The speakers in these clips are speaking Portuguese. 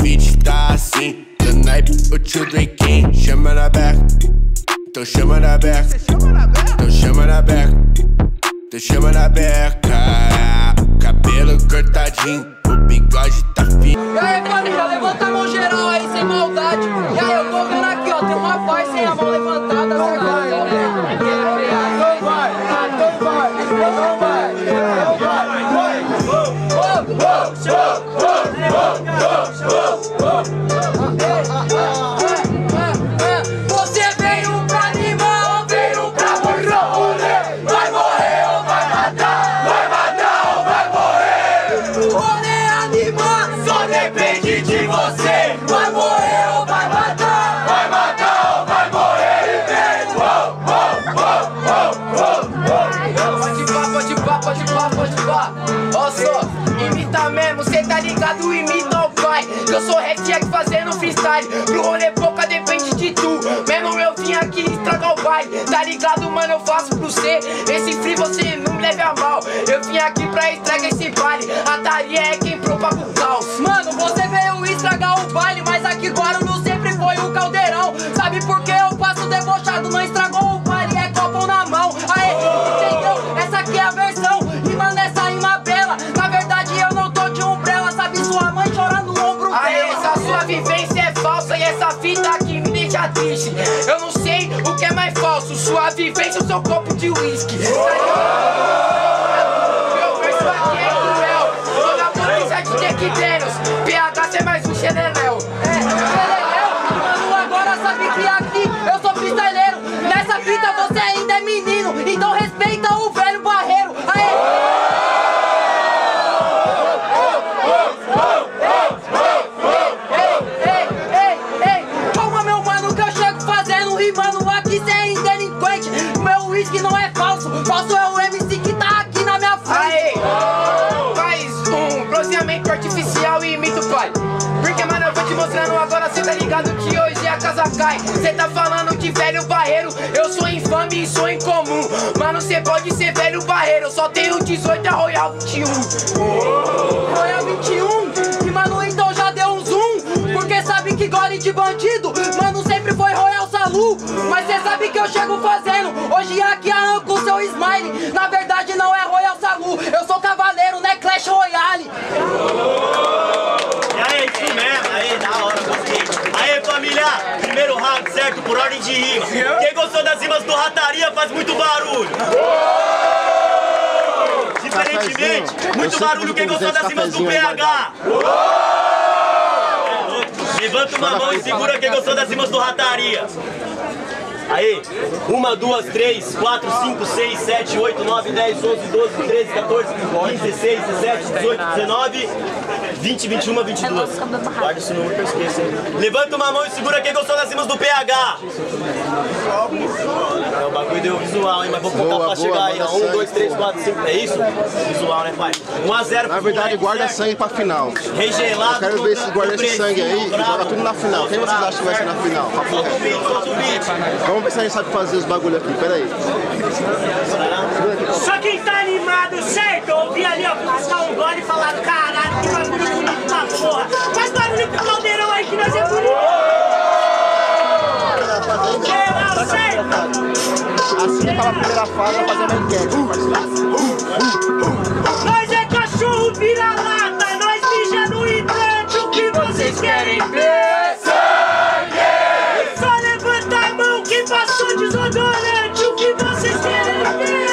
beat tá assim. Do naipe, o tio Drinking. Chama na beca, então chama na beca. Então chama na beca, então chama na beca. Cabelo cortadinho, o bigode tá fino. E aí família, levanta a mão geral aí, sem maldade. E aí eu tô vendo aqui, ó, tem uma voz sem a mão levantada. Não vai, não vai, não vai, não vai, não vai. Você veio pra animar ou veio pra morrer? Vai morrer ou vai matar? Vai matar ou vai morrer? Rolê animar só depende de você. Vai morrer ou vai matar? Vai matar ou vai morrer? Pode pá. Ó só, imita mesmo, cê tá ligado, imita o pai. Eu sou rap fazendo freestyle. Pro rolê pouca depende de tu. Mesmo eu vim aqui estragar o baile. Tá ligado, mano, eu faço pro cê. Esse free você não me leve a mal. Eu vim aqui pra estragar esse baile. A Thalia é quem propaga o caos. Mano, você veio estragar o baile, mas aqui Guarulhos sempre foi o caldeirão. Sabe por que eu passo debochado? Não estragou o baile, é copo na mão. Aê, entendeu? Essa aqui é a versão. E mano, essa rima bela. Na verdade eu não tô de umbrella. Sabe sua mãe chorar no ombro dela. Aê, essa sua vivência é falsa. E essa fita aqui me deixa triste. Eu não sei o que é mais falso, sua vivência ou seu copo de uísque. Meu verso aqui é cruel. Tô na polícia de Jack Daniels. PH cê é mais um xeleléu. Mano, agora sabe que aqui eu sou freestyleiro. Nessa fita você ainda é menino. Então respeita o velho barreiro. Aê! Rimando aqui cê ainda é delinquente. Meu whisky não é falso. Falso é o MC que tá aqui na minha frente. Aê, faz um bronzeamento artificial e imita o pai. Porque mano, eu vou te mostrando agora. Cê tá ligado que hoje a casa cai. Cê tá falando de velho barreiro. Eu sou infame e sou incomum. Mano, cê pode ser velho barreiro. Eu só tenho 18 a Royal 21. Royal 21? E mano, então já deu um zoom. Porque sabe que gole de bandido, mano, sempre foi Royal Salu. Mas cê sabe que eu chego fazendo. Hoje aqui arranco o seu smile. Na verdade não é Royal Salu. Eu sou cavaleiro, né? Clash Royale. E aí, isso mesmo. Aí, da hora, gostei. Aí, família, primeiro round, certo? Por ordem de rima. Quem gostou das rimas do Rataria faz muito barulho. Diferentemente, muito barulho quem gostou das rimas do PH. Levanta uma mão e segura quem gostou das rimas do Rataria. Aí, 1, 2, 3, 4, 5, 6, 7, 8, 9, 10, 11, 12, 13, 14, 15, 16, 17, 18, 19, 20, 21, 22. Guarda esse número que eu esqueço, hein? Levanta uma mão e segura quem gostou das rimas do PH. O bagulho deu visual, hein? Mas vou contar pra chegar aí, ó. 1, 2, 3, 4, 5. É isso? Visual, né, pai? 1 a 0. Na verdade, guarda sangue pra final. Regelado. Eu quero ver se guarda esse sangue aí e joga tudo na final. Quem vocês acham que vai ser na final? Solta o beat, solta o beat. Vamos ver se a gente sabe fazer os bagulho aqui, peraí. Só quem tá animado, certo? Eu ouvi ali, ó, passar um gole e falar, caralho, que bagulho bonito da porra. Faz barulho pro caldeirão aí que nós é bonito. Geral, certo? Assim acaba a primeira fase, vai fazer uma enquete. Nós é cachorro vira-lata, nós mija no hidrante, o que vocês querem ver? Sangue! Só levanta a mão quem passou desodorante, o que vocês querem ver?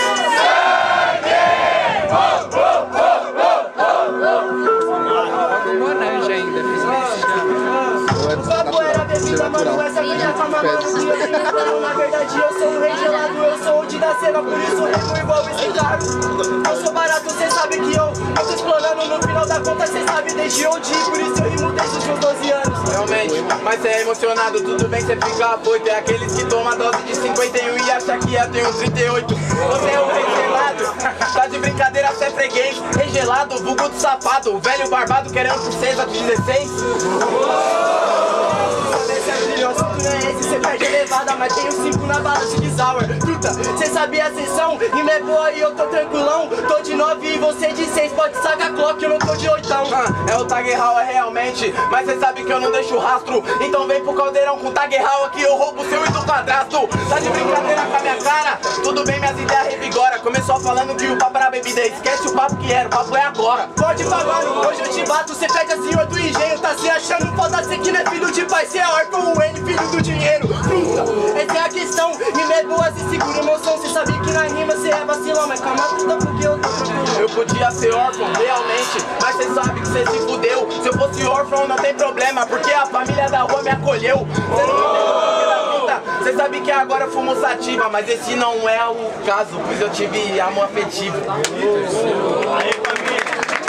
Mano, essa aqui já tá mamando. Na verdade eu sou o rei gelado, eu sou o de da cena, por isso rimo igual esse cara. Eu sou barato, cê sabe que eu tô explorando, no final da conta cê sabe desde onde, por isso eu rimo desde os meus 12 anos. Realmente, mas cê é emocionado, tudo bem cê fica afoito. É aqueles que tomam dose de 51 e acha que ia ter um 38. Você é o rei gelado, tá de brincadeira, cê é freguês. Rei gelado, vulgo do sapato, o velho barbado querendo princesa de 16. Esse é brilhoso, tu não é esse, cê perde levada, mas tenho 5 na bala de Desauer. Truta, cê sabia a sessão? Rima é boa e eu tô tranquilão. Tô de 9 e você de 6, pode sacar clock, eu não tô de 8. É o Tag Hall, é realmente, mas cê sabe que eu não deixo rastro. Então vem pro caldeirão com Tag Hall aqui, eu roubo o seu e do padrasto. Tá de brincadeira com a minha cara? Tudo bem, minhas ideias revigora. Começou falando que o papo era bebida, esquece o papo que era, o papo é agora. Pode falar, hoje eu te bato, cê pede a senhor do engenho. Tá se achando foda, cê que não é filho de pai, cê é órfão, o N, filho do dinheiro. Fruta, essa é a questão, rima é boa, se segura emoção. Cê sabia que na rima cê é vacilão, mas calma tudo porque eu tô tranquilo. Eu podia ser órfão, realmente, mas cê sabe que cê se fudeu. Se eu fosse órfão não tem problema, porque a família da rua me acolheu. Cê não entendeu o porquê da fita, cê sabe que agora eu fumo sativa, mas esse não é o caso, pois eu tive amor afetivo. Aê, família!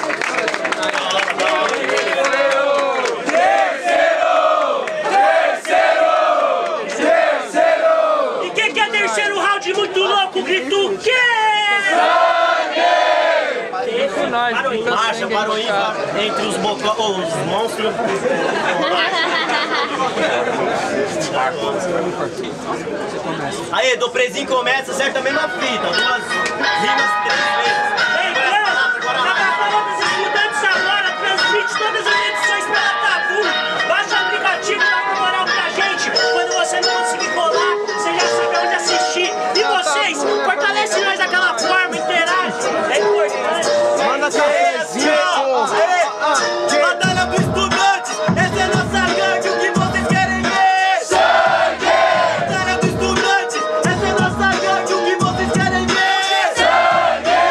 E quem quer terceiro round muito louco, grita o quê? Marcha para o ímpar entre os monstros. Aí, do prezinho começa, certo? A mesma fita, 2 rimas 3 vezes. Cada palavra dos estudantes agora transmite todas as edições pela Tabu. Baixa o aplicativo, dá uma moral pra gente. Quando você não conseguir colar, você já sabe onde assistir. E vocês, fortalece nós daquela forma, interage. É importante. Manda essa prezinha, Batalha dos estudantes, essa é nossa gangue, o que vocês querem ver? Sangue! Batalha dos estudantes, essa é nossa gangue, o que vocês querem ver? Sangue!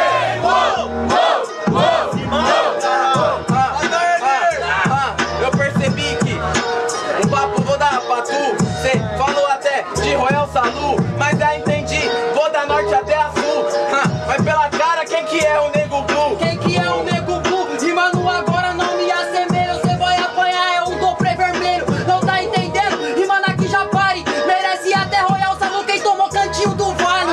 Eu percebi que o papo vou dar pra tu. Cê falou até de Royal Salu, mas já entendi, vou da norte até a sul. Mas pela cara, quem que é o Nego Blue? Quem que é o Nego Blue? Rimando agora não me assemelha, você vai apanhar, é um doppler vermelho. Não tá entendendo? Rimando aqui já pare, merece até Royal Salu quem tomou cantinho do vale.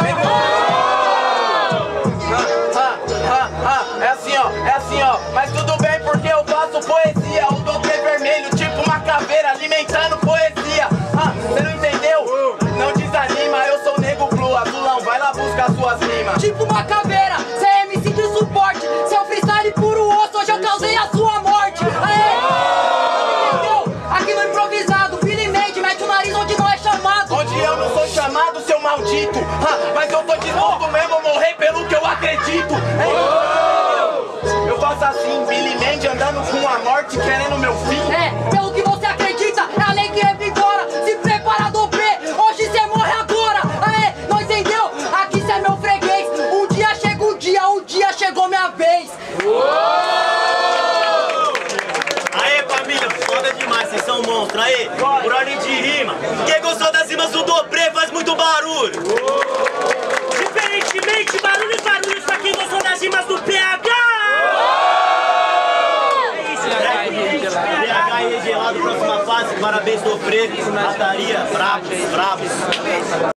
É assim ó, mas tudo bem porque eu faço poesia. O doppler vermelho, tipo uma caveira alimentando poesia. Cê não entendeu? Não desanima, eu sou o Nego Blue, azulão, vai lá buscar suas rimas. Tipo uma caveira, cê é MC de suporte. Seu freestyle puro osso, hoje eu causei a sua morte. Aê! Entendeu? Aqui no improvisado, Billy Made, mete o nariz onde não é chamado. Onde eu não sou chamado, seu maldito. Mas eu tô disposto mesmo a morrer pelo que eu acredito. Eu faço assim, Billy Mandy andando com a morte, querendo meu fim. É, pelo que você acredita, é a lei que revigora. Se prepara do P, hoje cê morre agora. Aê, não entendeu? Aqui cê é meu freguês. Um dia chegou minha vez. Aê, família, foda demais, vocês são monstros. Aê, por ordem de rima. Quem gostou das rimas do Dobré faz muito barulho. Diferentemente, barulhos pra quem gostou das rimas do PH. É isso, PH e Regelado, próxima fase. Parabéns, Dobré. Rataria, bravos.